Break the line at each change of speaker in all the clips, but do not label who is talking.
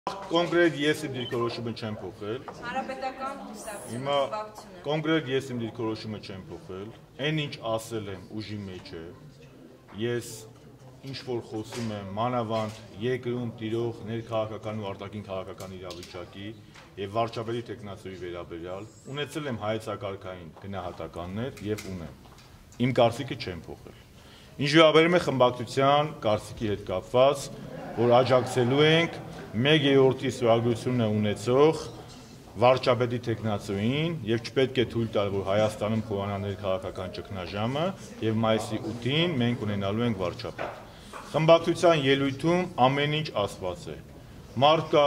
Կոնկրետ ես իմ դիրքորոշումը չեմ փոխել։
Հանրապետական կուսակցությունը
Հիմա կոնկրետ ես իմ դիրքորոշումը չեմ փոխել։ Այն ինչ ասել եմ ուժի մեջ է։ Ես ինչ որ խոսում եմ մանավանդ երկրում տիրող ներքաղաքական ու արտաքին քաղաքական իրավիճակի եւ վարչապետի տեխնացուի վերաբերյալ ունեցել եմ հայեցակարգային գնահատականներ եւ ունեմ։ Իմ կարծիքը չեմ փոխել։ Ինչ վերաբերում է խմբակցության կարծիքի հետ կապված, որ աջակցելու ենք 1/3-ի ստորագրությունը ունեցող վարչապետի տեխնացուին եւ չպետք է թույլ տալ, որ Հայաստանում խորանա ներքաղաքական ճգնաժամը եւ մայիսի 8-ին մենք ունենալու ենք վարչապետ։ Խմբակցության ելույթում ամեն ինչ ասված է։ Մարդը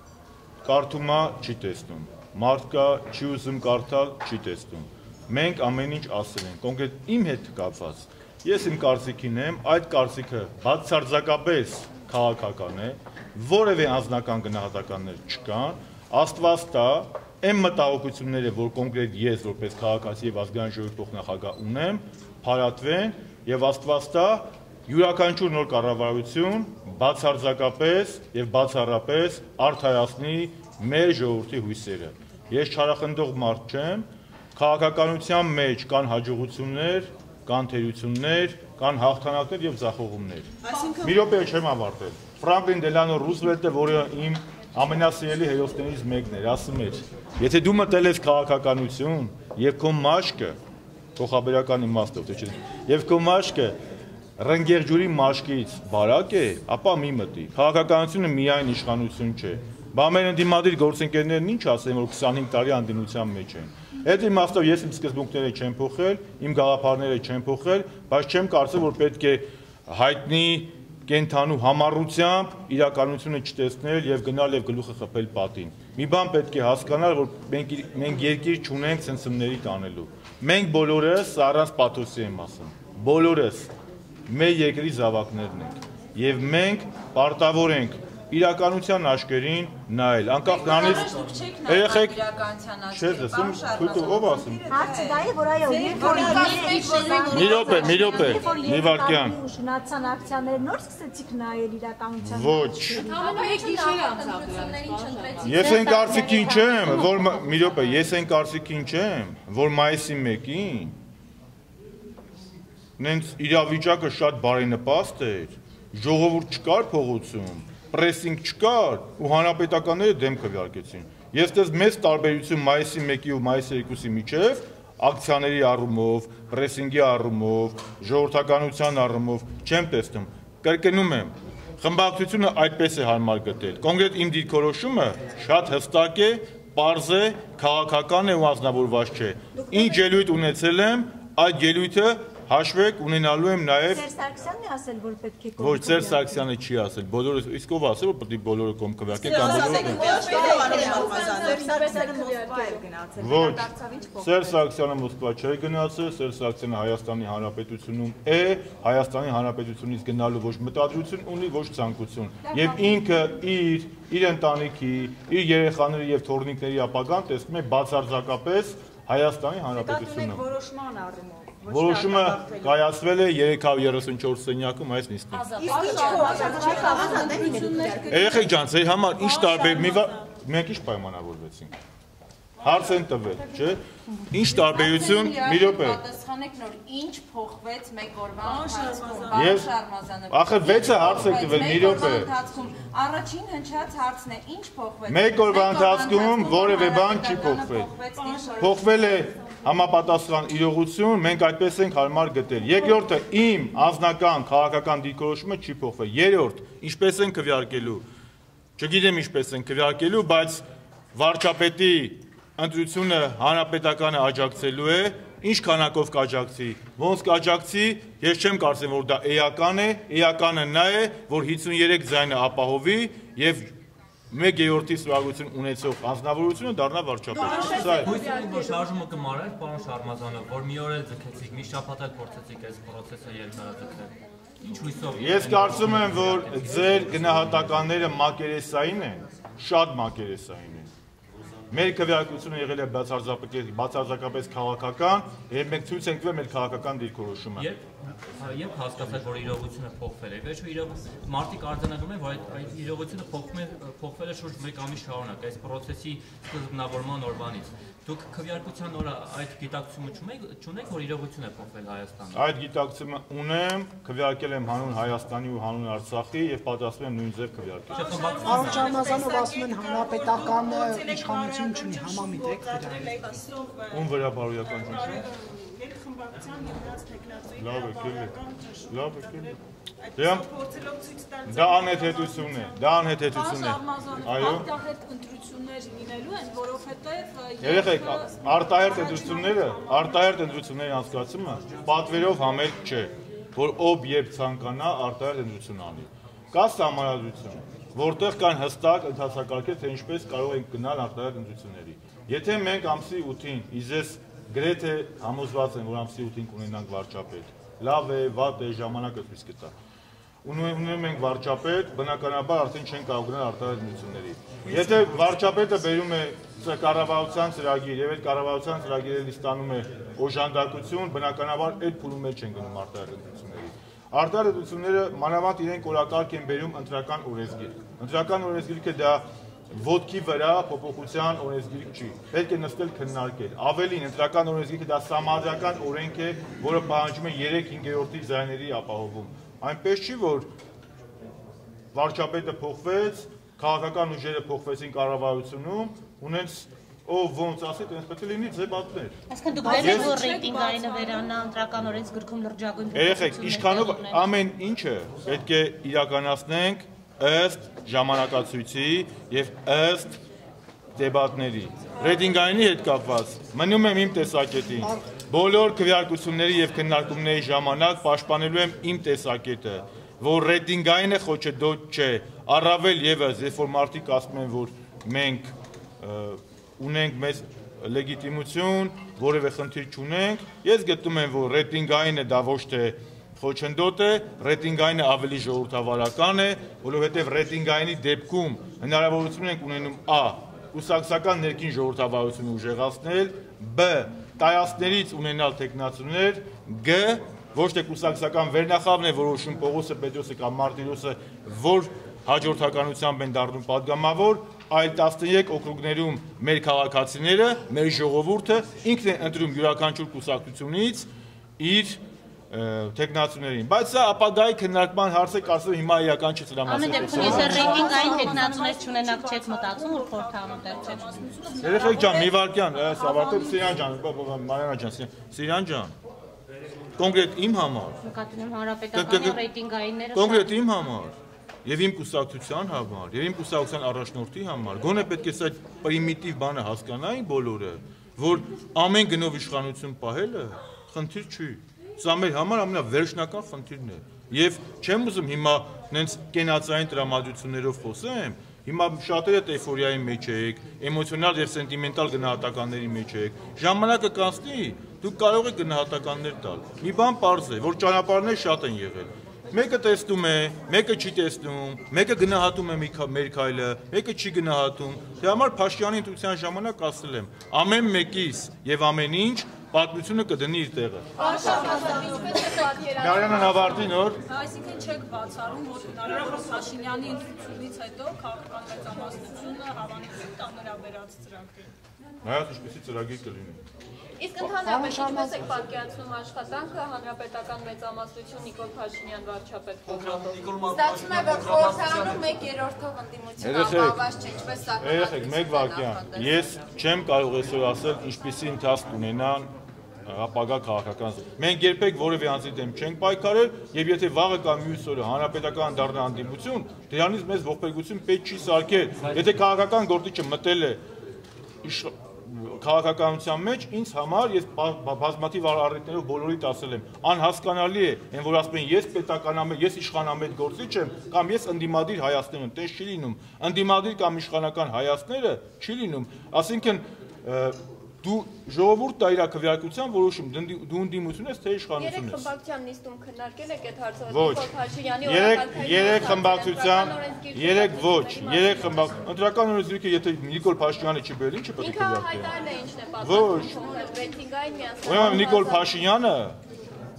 կարդում է, չի տեսնում։ Մարդը չի ուզում կարդալ, չի տեսնում։ Մենք ամեն ինչ ասել ենք, կոնկրետ իմ հետ կապված։ Ես իմ կարծիքին եմ, այդ կարծիքը բացարձակապես քաղաքական է, որևէ անձնական գնահատականներ չկան, Աստված տա, այն մտահոգությունները, որ կոնկրետ ես որպես քաղաքացի եւ ազգային ժողովի փոխնախագահ ունեմ, փարատվեն եւ Աստված տա յուրաքանչյուր նոր կառավարություն բացարձակապես եւ բացառապես արդարացնի մեր ժողովրդի հույսերը։ Ես չարախնդող մարդ չեմ, քաղաքականության մեջ կան հաջողություններ, կան թերություններ, կան հաղթանակներ եւ ձախողումներ։ Մի րոպե չեմ ավարտել։ Ֆրանկլին Դելանո Ռուզվելտը, որը իմ ամենասիրելի հերոսներից մեկն էր, ասում էր. եթե դու մտել ես քաղաքականություն եւ քո մաշկը փոխաբերական իմաստով, թե չէ, եւ քո մաշկը ռնգեղջուրի մաշկից բարակ է, ապա մի մտի։ Քաղաքականությունը միայն իշխանություն չէ։ Բա մեր ընդդիմադիր գործընկերներն ինչ ասեն, որ 25 տարի անդինության մեջ են։ Այդ իմաստով ես իմ սկզբունքները չեմ փոխել, իմ գաղափարները չեմ փոխել, բայց չեմ կարծում, որ պետք է հայտնի կենթանու համառությամբ իրականությունը չտեսնել եւ գնալ եւ գլուխը խփել պատին։ Մի բան պետք է հասկանալ, որ մենք երկիր չունենք ցնցումների տանելու։ Մենք բոլորս առանց պաթոսի եմ ասում։ Բոլորս մեր երկրի զավակներն ենք եւ մենք պարտավոր ենք իրականության աշկերին նայել, անկախ նրանից երեխեք չէ, ասում քույտը ով ասում։
Հարցը դա է, որ այո,
մի րոպե, մի վարքյան։
Շնացան ակցիաները նոր սկսեցիք նայել իրականության։
Ոչ։ Ես այն կարծիքին չեմ, որ մի րոպե, ես այն կարծիքին չեմ, որ մայիսի 1-ին նենց իրավիճակը շատ բարենպաստ էր, ժողովուրդ չկար փողոցում, պրեսինգ չկար ու հանրապետականները դեմ քվեարկեցին։ Ես դες մեծ տարբերություն մայիսի 1-ի ու մայիսի 2-ի միջև ակցիաների առումով, պրեսինգի առումով, ժողովրդականության առումով չեմ տեսնում։ Կրկնում եմ, խմբակցությունը այդպես է հարմար գտել։ Կոնկրետ իմ դիրքորոշումը շատ հստակ է, պարզ է, քաղաքական է ու անձնավորված չէ։ Ինչ ելույթ ունեցել եմ, այդ ելույթը հաշվեք ունենալու եմ նաև
Սերժ Սարգսյանն է ասել, որ պետք է
Ոչ, Սերժ Սարգսյանը չի ասել, բոլորը իսկ ով ասել, որ պետք է բոլորը կողմ քվեարկեն կամ բոլորը։ Ոչ, Սերժ Սարգսյանը Մոսկվա չէ գնացել, Սերժ Սարգսյանը Հայաստանի Հանրապետությունում է, Հայաստանի Հանրապետությունից գնալու ոչ մտադրություն ունի, ոչ ցանկություն։ Եվ ինքը իր ընտանիքի, իր երեխաների եւ թորնիկների ապագան տեսնում է բացարձակապես Հայաստանի Հանրապետությունում։
Որոշման առումով
Որոշումը կայացվել է 334 սենյակում այս նիստին։ Երեխեք ջան, ձեր համար ինչ տարբեր մենք ինչ պայմանավորվեցինք։ Հարց են տվել, չէ՞։ Ինչ տարբերություն, մի րոպե։
Պատասխանեք նոր, ինչ փոխվեց մեկ օրվա ընթացքում։
Ես ախր 6-ը հարց եք տվել, մի րոպե։
Առաջին հնչած հարցն է, ինչ փոխվեց։
Մեկ օրվա ընթացքում որևէ բան չի փոխվել։ Փոխվել է համապատասխան իրողություն, մենք այդպես ենք հարմար գտել։ Երկրորդը իմ անձնական քաղաքական դիրքորոշումը չի փոխվել։ Երրորդ, ինչպես են քվեարկելու։ Չգիտեմ ինչպես են քվեարկելու, բայց վարչապետի ընտրությունը հանրապետականը աջակցելու է, ինչ քանակով կաջակցի, ոնց կաջակցի, ես չեմ կարծում, որ դա էական է, էականը նա է, որ 53 ձայնը ապահովի եւ 1/3-ի ստորագրություն ունեցող անձնավորությունը դառնա վարչապետ։ Սա է։
Հույսում որ շարժումը կմարեր, պարոն Շարմազանով, որ մի օր էլ ձգեցիք, մի շաբաթ էլ փորձեցիք այս process-ը երկարաձգել։ Ինչ հույսով։
Ես կարծում եմ, որ ձեր գնահատականները մակերեսային են, շատ մակերեսային են։ Մեր քվեարկությունը եղել է բացարձակապես քաղաքական, եւ մենք ցույց ենք տվել մեր քաղաքական դիրքորոշումը։
Երբ հասկացաք, որ իրողությունը փոխվել է, վերջո մարդիկ արձանագրում են, որ այդ իրողությունը փոխվել է շուրջ 1 ամիս շարունակ, այս process-ի սկզբնավորման օրվանից։ Դուք քվեարկության օրը այդ գիտակցությունը չունեք, որ իրողություն է փոխվել Հայաստանում։
Այդ գիտակցումը ունեմ, քվեարկել եմ հանուն Հայաստանի ու հանուն Արցախի եւ պատրաստվում եմ նույն ձև քվեարկել։
Պարոն Շարմազանով ասում են հանրապետական իշխանություն չունի, համամիտ եք դրա։
Ում վրա բարոյական ճնշում։
Երկխմբակցության եւ նրանց տեխնացուի
Լավ է, լավ է։
փորձելով ցույց տալ
Դա անհեթեթություն է, դա անհեթեթություն է։ Այո։
Արտահերտ ընտրություններ լինելու են, որովհետև
Երեխեք, արտահերտ ընտրությունների անցկացումը պատվերով համերգ չէ, որ ով երբ ցանկանա արտահերտ ընտրություն անի։ Կա համարադրություն, որտեղ կան հստակ ընթացակարգեր, թե ինչպես կարող ենք գնալ արտահերտ ընտրությունների։ Եթե մենք ամսի 8-ին իզես գրեթե համոզված են, որ ամսի 8-ին կունենանք վարչապետ, լավ է, վատ է, ժամանակը ցույց կտա։ Ունենում ենք վարչապետ, բնականաբար արդեն չեն կարող գնալ արտահերտ ընտրությունների։ Եթե վարչապետը բերում է կառավարության ծրագիր եւ այդ կառավարության ծրագիրը ստանում է օժանդակություն, բնականաբար այդ փուլում մեջ են գնում արտահերտ ընտրությունների։ Արտահերտ ընտրությունները մանավանդ իրենք օրակարգ են բերում ընտրական օրենսգիրք։ Ընտրական օրենսգիրքը դա ոտքի վրա փոփոխության օրենսգիրք չի։ Պետք է նստել քննարկել։ Ավելին, ընտրական օրենսգիրքը դա համազգական օրենք է, որը պահանջում է 3/5 ձայների ապահովում։ Այնպես չի, որ վարչապետը փոխվեց, քաղաքական ուժերը փոխվեցին կառավարությունում, ունենց ով ոնց ասի, տենց պետք է լինի ձեբատներ։
Այսինքն դուք վերեք որ ռեյտինգային վերանա ընտրական օրենսգրքում լրջագույն
Երեխեք, ինչքանով ամեն ինչը պետք է իրականացնենք ըստ ժամանակացույցի եւ ըստ դեբատների։ Ռեյտինգայինի հետ կապված մնում եմ իմ տեսակետին։ Բոլոր քվեարկությունների եւ քննարկումների ժամանակ պաշտպանելու եմ իմ տեսակետը, որ ռեյտինգայինը խոչընդոտ չէ, առավել եւս, երբ որ մարդիկ ասում են, որ մենք ունենք մեծ լեգիտիմություն, որևէ խնդիր չունենք, ես գտնում եմ, որ ռեյտինգայինը դա ոչ թե խոչընդոտ է, ռեյտինգայինը ավելի ժողովրդավարական է, որովհետև ռեյտինգայինի դեպքում հնարավորություն ենք ունենում a. Կուսակցական ներքին ժողովրդավարությունը ուժեղացնել, b. Տայասներից ունենալ տեխնացուներ, g. Ոչ թե կուսակցական վերնախավն է որոշում Պողոսը, Պետրոսը կամ Մարտիրոսը, որ հաջորդականությամբ են դառնում падգամավոր, այլ 13 օկրուգներում մեր քաղաքացիները, մեր ժողովուրդը ինքն է ընտրում յուրաքանչյուր կուսակցությունից իր տեխնացուներին, բայց սա ապագայի քննարկման հարց է, կարծում եմ հիմա իրական չի դրա մասին։
Ամեն դեպքում ես ռեյտինգային տեխնացուներ չունենաք չեք մտածում, որ խորհրդանում դեռ չեք։
Երեխեք ջան, մի վարքյան, ավարտել Սիրան ջան, Մարիանա ջան, Սիրան ջան։ Կոնկրետ իմ համար։
Նկատում եմ հանրապետականի ռեյտինգայինները։
Կոնկրետ իմ համար եւ իմ կուսակցության համար, եւ իմ կուսակցության առաջնորդի համար, գոնե պետք է սա պրիմիտիվ բանը հասկանային բոլորը, որ ամեն գնով իշխանություն պահելը խնդիր չի։ Սա մեր համար ամենավերջնական խնդիրն է։ Եվ չեմ ուզում հիմա նենց կենացային տրամադրություններով խոսեմ, հիմա շատերը էյֆորիայի մեջ եք, էմոցիոնալ եւ սենտիմենտալ գնահատականների մեջ եք։ Ժամանակը կանցնի, դուք կարող եք գնահատականներ տալ։ Մի բան պարզ է, որ ճանապարհներ շատ են եղել։ Մեկը տեսնում է, մեկը չի տեսնում, մեկը գնահատում է մեր քայլը, մեկը չի գնահատում։ Դրա համար Փաշինյանի ընտրության ժամանակ ասել եմ, ամեն մեկից եւ ամեն ինչ պատմությունը կդնի իր տեղը։ Մարիանան ավարտի նոր։
Այսինքն չեք բացառում, որ հնարավոր Փաշինյանի ընտրությունից հետո քաղաքական մեծամասնությունը հավանություն տա նրա վերած ծրագրին։
Նայած ինչպեսի ծրագիր կլինի։
Իսկ ընդհանրապես ինչպես եք պատկերացնում աշխատանքը հանրապետական մեծամասնություն Նիկոլ Փաշինյան վարչապետ կողմով։ Ստացվում է, որ խորհրդարանում 1/3-ով ընդդիմություն ապահովված չէ, ինչպես սա։
Երեխեք, մեկ վարքյան։ Ես չեմ կարող այսօր ասել ինչպեսի ընթացք ունենան ապագա քաղաքական։ Մենք երբեք որևէ անձի դեմ չենք պայքարել, եւ եթե վաղը կամ մյուս օրը հանրապետական դառնա անդիմություն, դրանից մեզ ողբերգություն պետք չի սարքել։ Եթե քաղաքական գործիչը մտել է քաղաքականության մեջ, ինձ համար ես բազմաթիվ առիթներով բոլորիդ ասել եմ, անհասկանալի է, այն որ ասում են ես պետականամետ, ես իշխանամետ գործիչ եմ, կամ ես ընդդիմադիր Հայաստան եմ, տես չի լինում։ Ընդդիմադիր կամ իշխանական Հայաստները չի լինում, ասինքն դու ժողովուրդն է իր քվեարկության որոշում, դու ընդդիմություն ես, թե իշխանություն ես։
Երեք խմբակցության նիստում քննարկել եք այդ հարցը։
Ոչ։ Երեք խմբակցության, երեք խմբակ։ Ընտրական օրենսգիրքը եթե Նիկոլ Փաշինյանը չի բերել, ինչը պետք է քվեարկել։
Հայտարարել է ինչն է պատասխանում։ Ռեյտինգային միասնական։
Ուրեմն Նիկոլ Փաշինյանը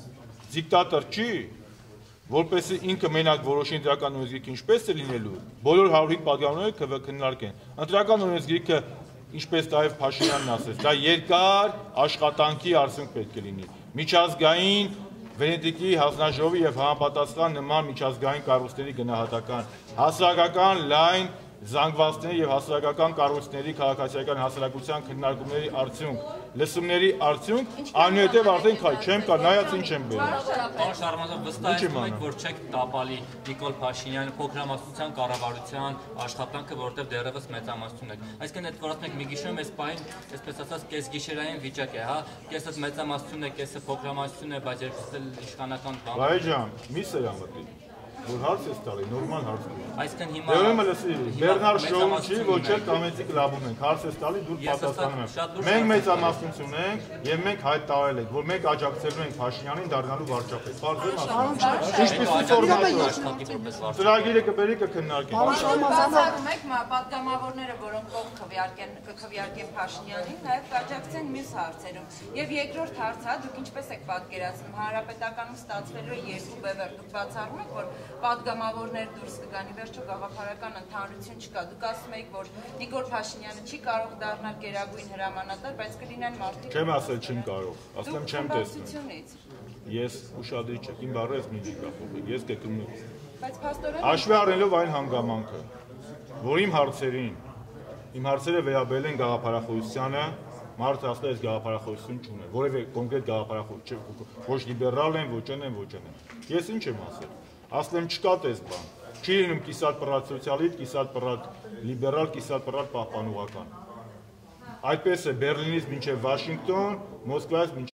դիկտատոր չի, որպեսզի ինքը մենակ որոշի ընտրական օրենսգիրքը ինչպես է լինելու, բոլոր 105 պատգամավորները քննարկեն։ Ընտրական օրենսգիրքը, ինչպես Տահև Փաշինյանն ասեց, դա երկար աշխատանքի արդյունք պետք է լինի։ Միջազգային Վենետիկի հանձնաժողովի եւ համապատասխան նման միջազգային կառույցների գնահատական, հասարակական լայն զանգվածների եւ հասարակական կառույցների քաղաքացիական հասարակության քննարկումների արդյունք, լսումների արդյունք, այնուհետեւ արդեն չեմ կա, նայած ինչ եմ բերում։
Պարոն Շարմազov, վստահեցնում եք, որ չեք տապալի Նիկոլ Փաշինյանի փոքրամասնության կառավարության աշխատանքը, որտեղ դեռևս մեծամասնություն եք։ Այսինքն այդ որ ասում եք մի գիշերում այս պահին, այսպես ասած, կեսգիշերային վիճակ է, հա, կեսը մեծամասնություն է, կեսը փոքրամասնություն է, բայց երկուսը իշխանական բան։
Բայ ջան, մի սերանվտի։ Որ հարց է ստալի, նորմալ հարց է։
Այսինքն հիմա
Ուրեմն լսի, Բերնար Շոուն չի, ոչ էլ կամեցիկ լաբում ենք, հարց է ստալի, դուք պատասխանում եք։ Մենք մեծամասնություն ենք եւ մենք հայտ տարել ենք, որ մենք աջակցելու ենք Փաշինյանին դառնալու վարչապետ։ Բարձր մասը։ Ինչպեսի ֆորմատով։ Ծրագիրը կբերի կքննարկենք։
Բացառում եք պատգամավորները, որոնք կողմ կքվեարկեն Փաշինյանին, նաեւ կաջակցեն մյուս հարցերում։ Եվ երկրորդ հարցը, դուք ինչպես եք պատկերացնում, հանրապետականում ստացվելու է երկու բևեռ, դուք բացառում եք, որ պատգամավորներ դուրս կգան, ի վերջո գաղափարական ընդհանրություն չկա։ Դուք ասում եք, որ Նիկոլ Փաշինյանը չի կարող դառնալ գերագույն հրամանատար, բայց կլինեն մարդիկ։
Չեմ ասել չեմ կարող, ասեմ չեմ տեսնում։ Ես ուշադրիչ եմ, իմ բառերից մի դիպա փոխեք, ես կգնում եմ։
Բայց փաստորեն
Հաշվի առնելով այն հանգամանքը, որ իմ հարցերը վերաբերել են գաղափարախոսությանը, մարդը ասել է գաղափարախոսություն չունեն, որևէ կոնկրետ գաղափարախոս, ոչ լիբերալ են, ոչ են։ Ես ինչ եմ ասել։ Ասել եմ չկա տես բան։ Չի լինում կիսատ պռատ սոցիալիստ, կիսատ պռատ լիբերալ, կիսատ պռատ պահպանողական։ Այդպես է Բերլինից մինչև Վաշինգտոն, Մոսկվայից